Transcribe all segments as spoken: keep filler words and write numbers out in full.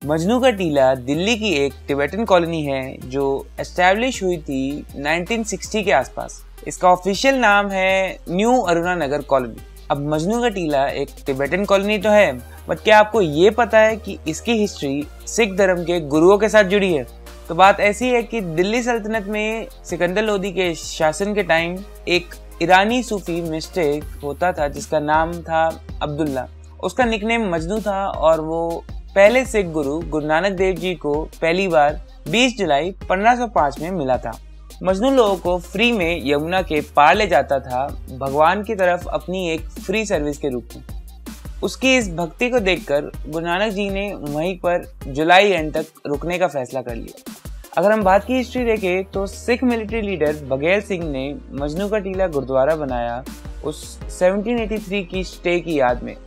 मजनू का टीला दिल्ली की एक टिबेटन कॉलोनी है जो एस्टैब्लिश हुई थी नाइनटीन सिक्सटी के आसपास। इसका ऑफिशियल नाम है न्यू अरुणा नगर कॉलोनी। अब मजनू का टीला एक टिबेटन कॉलोनी तो है, बट क्या आपको ये पता है कि इसकी हिस्ट्री सिख धर्म के गुरुओं के साथ जुड़ी है? तो बात ऐसी है कि दिल्ली सल्तनत में सिकंदर लोदी के शासन के टाइम एक ईरानी सूफी मिस्टिक होता था जिसका नाम था अब्दुल्ला। उसका निकनेम मजनू था और वो पहले सिख गुरु गुरु नानक देव जी को पहली बार बीस जुलाई पंद्रह सौ पाँच में मिला था। मजनू लोगों को फ्री में यमुना के पार ले जाता था, भगवान की तरफ अपनी एक फ्री सर्विस के रूप में। उसकी इस भक्ति को देखकर गुरु नानक जी ने वहीं पर जुलाई एंड तक रुकने का फैसला कर लिया। अगर हम बात की हिस्ट्री देखें तो सिख मिलिट्री लीडर बघेल सिंह ने मजनू का टीला गुरुद्वारा बनाया उस सत्रह सौ तिरासी की स्टे की याद में,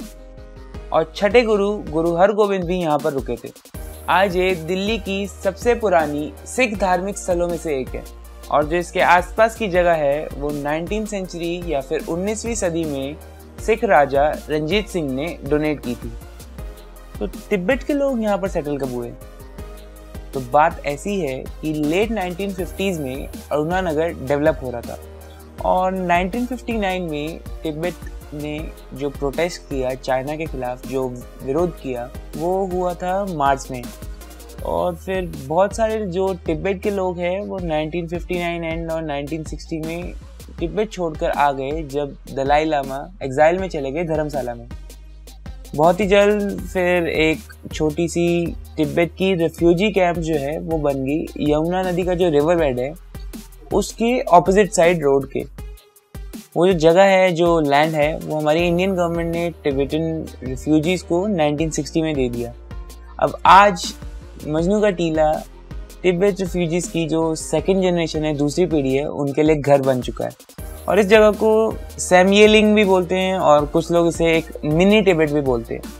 और छठे गुरु गुरु हरगोविंद भी यहाँ पर रुके थे। आज ये दिल्ली की सबसे पुरानी सिख धार्मिक स्थलों में से एक है, और जो इसके आसपास की जगह है वो नाइनटीन सेंचुरी या फिर उन्नीसवीं सदी में सिख राजा रंजीत सिंह ने डोनेट की थी। तो तिब्बत के लोग यहाँ पर सेटल कब हुए? तो बात ऐसी है कि लेट नाइनटीन फिफ्टीज़ में अरुणा नगर डेवलप हो रहा था, और नाइनटीन फिफ्टी नाइन में तिब्बत ने जो प्रोटेस्ट किया चाइना के खिलाफ, जो विरोध किया, वो हुआ था मार्च में। और फिर बहुत सारे जो तिब्बत के लोग हैं वो नाइनटीन फिफ्टी नाइन एंड और नाइनटीन सिक्सटी में तिब्बत छोड़कर आ गए जब दलाई लामा एग्जाइल में चले गए धर्मशाला में। बहुत ही जल्द फिर एक छोटी सी तिब्बत की रेफ्यूजी कैंप जो है वो बन गई यमुना नदी का जो रिवर बेड है उसके ऑपोजिट साइड रोड के। वो जो जगह है, जो लैंड है, वो हमारी इंडियन गवर्नमेंट ने टिबेटन रिफ्यूजीज को नाइनटीन सिक्सटी में दे दिया। अब आज मजनू का टीला तिब्बत रिफ्यूजीज की जो सेकंड जनरेशन है, दूसरी पीढ़ी है, उनके लिए घर बन चुका है। और इस जगह को सैमयेलिंग भी बोलते हैं और कुछ लोग इसे एक मिनी तिब्बत भी बोलते हैं।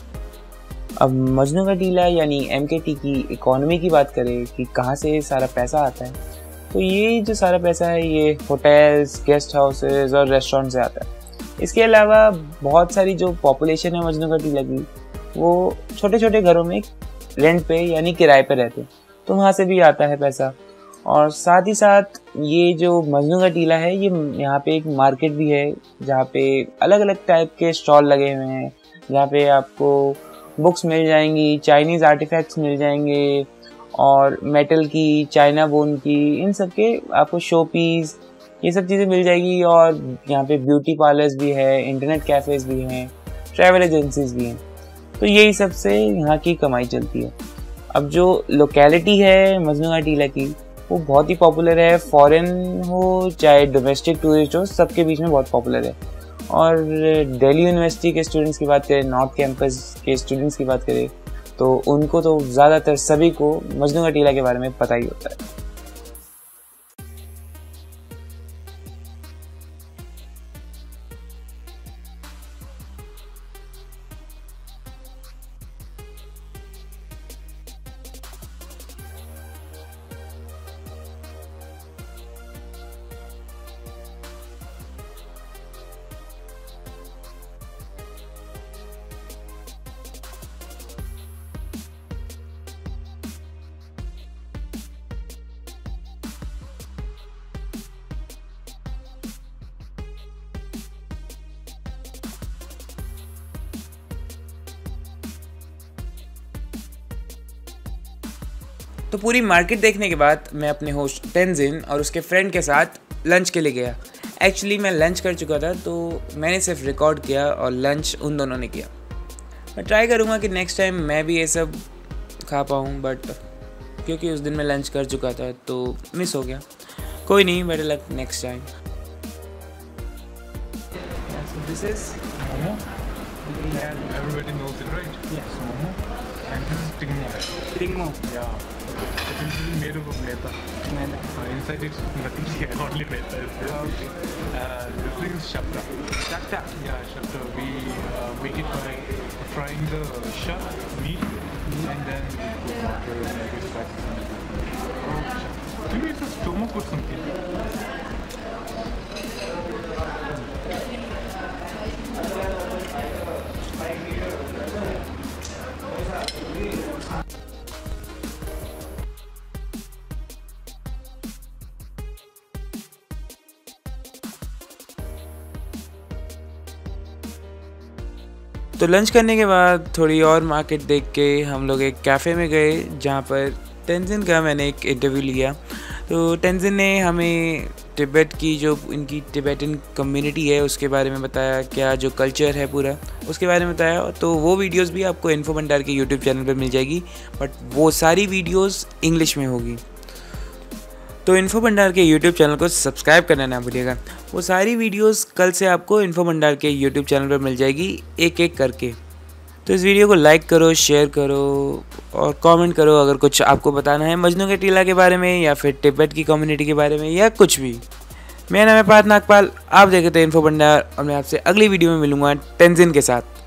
अब मजनू का टीला यानी एम के टी की इकोनॉमी की बात करें कि कहाँ से सारा पैसा आता है, तो ये जो सारा पैसा है ये होटल्स, गेस्ट हाउसेस और रेस्टोरेंट से आता है। इसके अलावा बहुत सारी जो पॉपुलेशन है मजनू का टीला की, वो छोटे छोटे घरों में रेंट पे यानी किराए पे रहते हैं, तो वहाँ से भी आता है पैसा। और साथ ही साथ ये जो मजनू का टीला है, ये यहाँ पे एक मार्केट भी है जहाँ पे अलग अलग टाइप के स्टॉल लगे हुए हैं, जहाँ पे आपको बुक्स मिल जाएंगी, चाइनीज़ आर्टिफैक्ट्स मिल जाएंगे, और मेटल की, चाइना बोन की, इन सब के आपको शो पीस, ये सब चीज़ें मिल जाएगी। और यहाँ पे ब्यूटी पार्लर्स भी है, इंटरनेट कैफ़ेज़ भी हैं, ट्रैवल एजेंसीज भी हैं। तो यही सब से यहाँ की कमाई चलती है। अब जो लोकेलिटी है मजनू का टीला की, वो बहुत ही पॉपुलर है, फॉरेन हो चाहे डोमेस्टिक टूरिस्ट हो, सबके बीच में बहुत पॉपुलर है। और दिल्ली यूनिवर्सिटी के स्टूडेंट्स की बात करें, नॉर्थ कैंपस के स्टूडेंट्स की बात करें, तो उनको तो ज़्यादातर सभी को मजनू का टीला के बारे में पता ही होता है। तो पूरी मार्केट देखने के बाद मैं अपने होस्ट तेंजिन और उसके फ्रेंड के साथ लंच के लिए गया। एक्चुअली मैं लंच कर चुका था, तो मैंने सिर्फ रिकॉर्ड किया और लंच उन दोनों ने किया। मैं ट्राई करूँगा कि नेक्स्ट टाइम मैं भी ये सब खा पाऊँ, बट क्योंकि उस दिन मैं लंच कर चुका था तो मिस हो गया। कोई नहीं, better luck next time. This is momo. Everybody knows it, right? Yes. Momo. And this is tingmo. Tingmo. Yeah. It is made up of maida. Maida. Uh, inside it's nothing, yeah, only maida is there. Okay. Uh, this thing is shabda. Shakta। Yeah, shabda. We uh, make it by frying the shab meat and then we put water and maybe spices. Maybe it's a stomo put something. तो lunch करने के बाद थोड़ी और market देख के हम लोग एक कैफ़े में गए जहाँ पर टेंजिन का मैंने एक इंटरव्यू लिया। तो टेंजिन ने हमें तिब्बत की जो इनकी तिब्बतन कम्युनिटी है उसके बारे में बताया, क्या जो कल्चर है पूरा उसके बारे में बताया। तो वो वीडियोस भी आपको इन्फो भंडार के यूट्यूब चैनल पर मिल जाएगी, बट वो सारी वीडियोस इंग्लिश में होगी। तो इन्फो भंडार के यूट्यूब चैनल को सब्सक्राइब करना ना भूलिएगा। वो सारी वीडियोस कल से आपको इन्फो भंडार के यूट्यूब चैनल पर मिल जाएगी एक एक करके। तो इस वीडियो को लाइक करो, शेयर करो और कमेंट करो अगर कुछ आपको बताना है मजनू के टीला के बारे में या फिर तिब्बत की कम्युनिटी के बारे में या कुछ भी। मेरा नाम है पार्थ नागपाल, आप देख रहे थे इन्फो भंडार और मैं आपसे अगली वीडियो में मिलूंगा टेंजिन के साथ।